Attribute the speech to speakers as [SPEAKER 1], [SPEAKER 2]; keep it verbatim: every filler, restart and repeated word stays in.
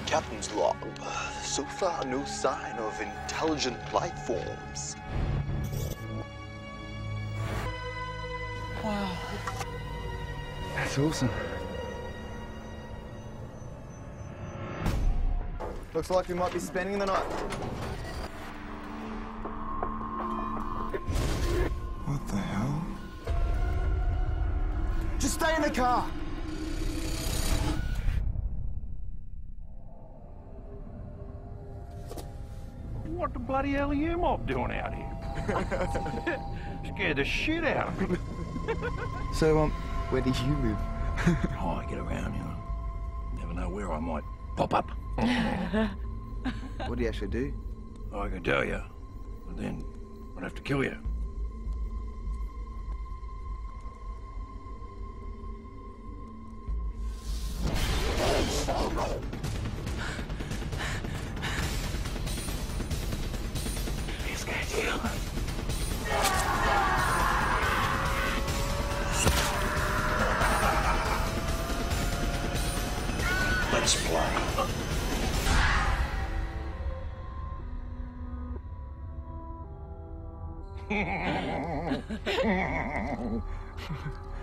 [SPEAKER 1] Captain's log. So far, no sign of intelligent life forms.
[SPEAKER 2] Wow.
[SPEAKER 3] That's awesome.
[SPEAKER 4] Looks like we might be spending the night.
[SPEAKER 3] What the hell?
[SPEAKER 4] Just stay in the car.
[SPEAKER 5] What the bloody hell are you mob doing out here? Scared the shit out of me.
[SPEAKER 3] So, um, where do you live?
[SPEAKER 5] Oh, I get around, you know. Never know where I might pop up.
[SPEAKER 3] What do you actually do?
[SPEAKER 5] Oh, I can tell you, but then I'd have to kill you. He's gonna kill him. Let's play.